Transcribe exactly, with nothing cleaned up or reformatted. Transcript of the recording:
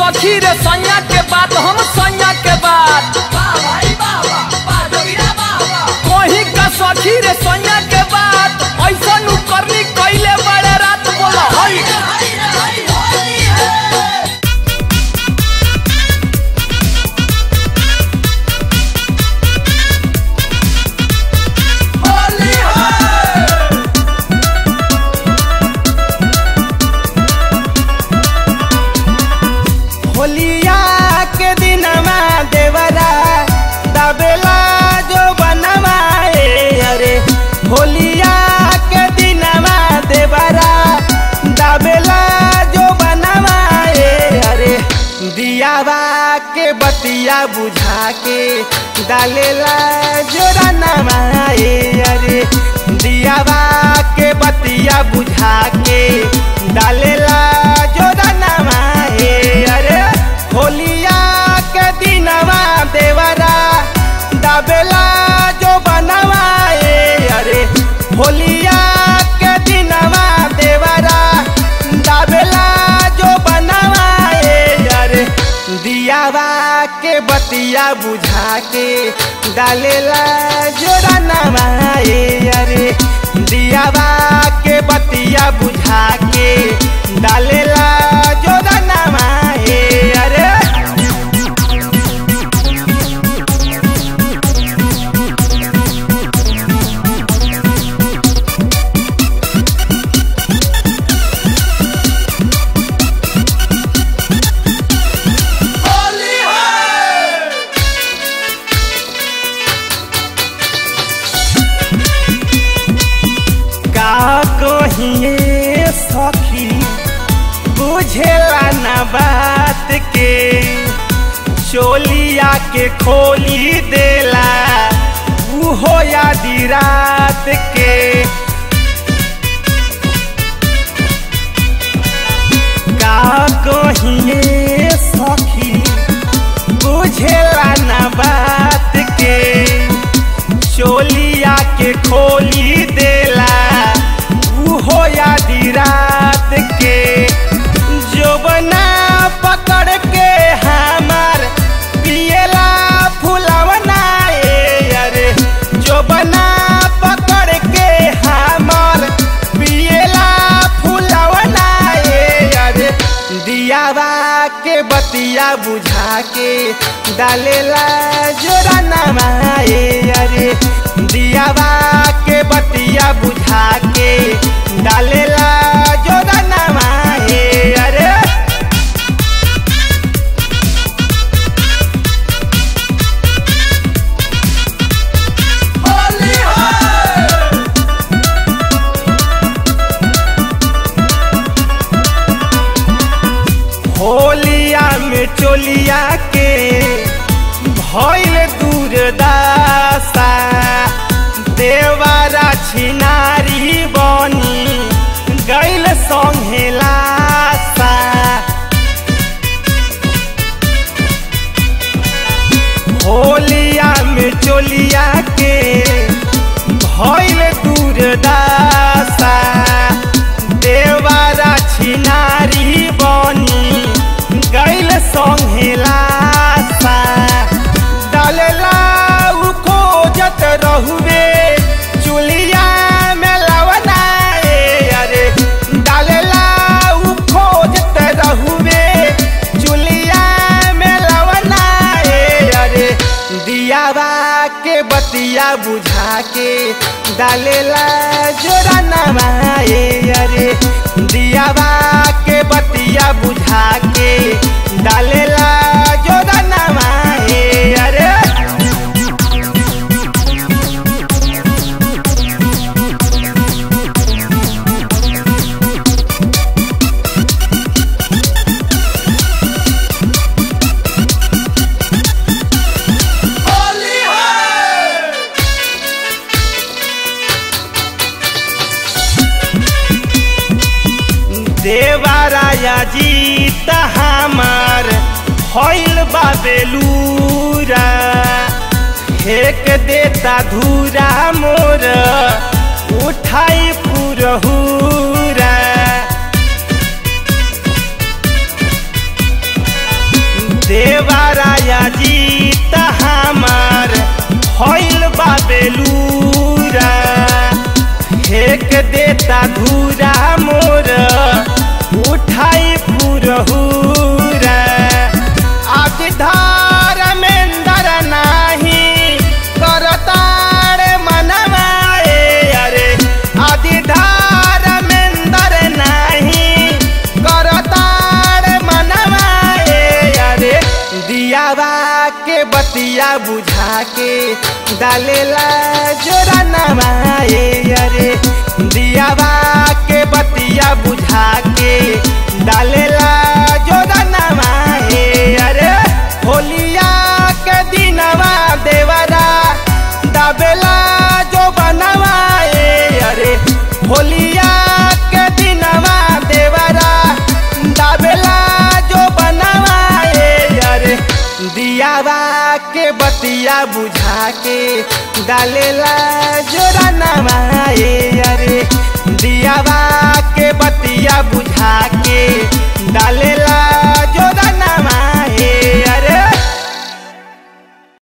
सखी रे सैया के बात हम सैया के बात कहीं का सखी रे सैया के बात ऐसा नु करनी कैले बड़े रात बोला हई होलिया के दिनमा देवरा दबेला जो बनवाए अरे होलिया के दिनमा देवरा दबेला जो बनवाए अरे दियावा के बतिया बुझा के डालेला जोरा नवाए अरे दियावा के बतिया बुझा के डालेला जोरा नवाए अरे होलिया के दिनवा देवरा दबेला जो बनवाए अरे होलिया के दिनवा देवरा दबेला जो बनवाए अरे दियावा के बतिया बुझा के डालेला जोरा नवाए अरे दियावा के बतिया बुझा के डालेला जोरा नवाए अरे कहिए सखी बुझेला न बात के चोलिया के खोली देला उहो यादी रात के का कहिए सखी बुझेला न बात के चोलिया के खोली देला हो यादी रात के जो बना पकड़ के हमार पियला फुलवना अरे जो बना पकड़ के हमार पियला फुलवना अरे दियावा के बतिया बुझा के डालेला जोरा नवाए अरे दियावा के बतिया बुझा के डालेला जोरा नवाए अरे होलिया में चोलिया के भइल दूरदासा देवारा छिनारी बनी गैल संघेलासा होलिया में चोलिया के भइल दूरदासा देवारा छिनारी बनी गैल संघेलासा डालेला उ खोजत रहुवे चुलिया में लवना अरे डालेला उ खोजत रहुवे चुलिया में लवना अरे दियावा के बतिया बुझा के डालेला जोरा नवाए अरे दियावा के बतिया बुझा के डालेला जोरा नवाए अरे देवाराया जीत हमार भइल बा बेलूरा फेंक देता धूरा मोर उठाई पुरहुरा फेंक देता धूरा मोर उठाई पुरहुरा। आज धार मेंदर नाही करतार मनवाए अरे आज धार मेंदर नाही करतार मनवाए अरे दियावा के बतिया बुझा के डालेला जोरा नवाए अरे दियावा के बतिया बुझा के डालेला जोरा नवाए अरे होलिया के दिनवा देवरा दाबेला जो बनवाए अरे होलिया के दिनवा देवरा दाबेला जो बनवाए अरे दियावा के बतिया बुझा के डालेला जोरा नवाए अरे दियावा के बतिया बुझा के डाले